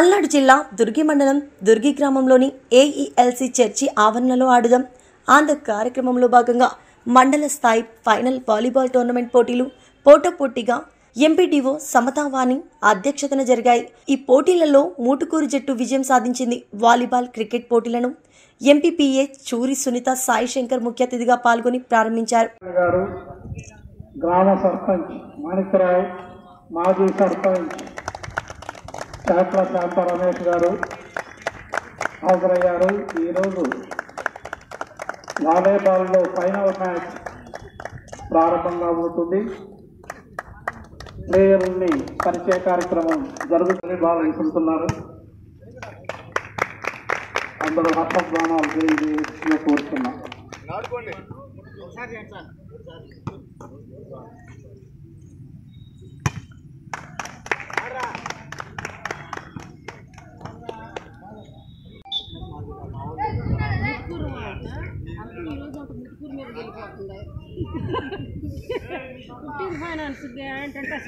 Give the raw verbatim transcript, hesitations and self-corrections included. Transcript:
పల్నాడు జిల్లా దుర్గి మండలం దుర్గి గ్రామంలోని ఏఈఎల్సీ చర్చి ఆవరణలో ఆడుదాం ఆంధ్ర కార్యక్రమంలో భాగంగా మండల స్థాయి ఫైనల్ వాలీబాల్ టోర్నమెంట్ పోటీలు పోటాపోటీగా ఎంపీడీఓ సమతావాణి అధ్యక్షతన జరిగాయి. ఈ పోటీలలో మూటుకూరు జట్టు విజయం సాధించింది. వాలీబాల్, క్రికెట్ పోటీలను ఎంపీపీఏ చూరి సునీత సాయి శంకర్ ముఖ్య అతిథిగా పాల్గొని ప్రారంభించారు. గ్రామ సర్పంచ్ మాణిక్యరావు, మాజీ సర్పంచ్ చాట్ల శాంత రమేష్ గారు హాజరయ్యారు. ఈరోజు వాలీబాల్లో ఫైనల్ మ్యాచ్ ప్రారంభంగా ఉంటుంది. ప్లేయర్ని పరిచయ కార్యక్రమం జరుగుతుంది. బాగా వెళ్తున్నారు. అందరూ హర్షధ్వానాలు చేసి కోరుతున్నాం. ఫైనాన్స్ ఏంటంటే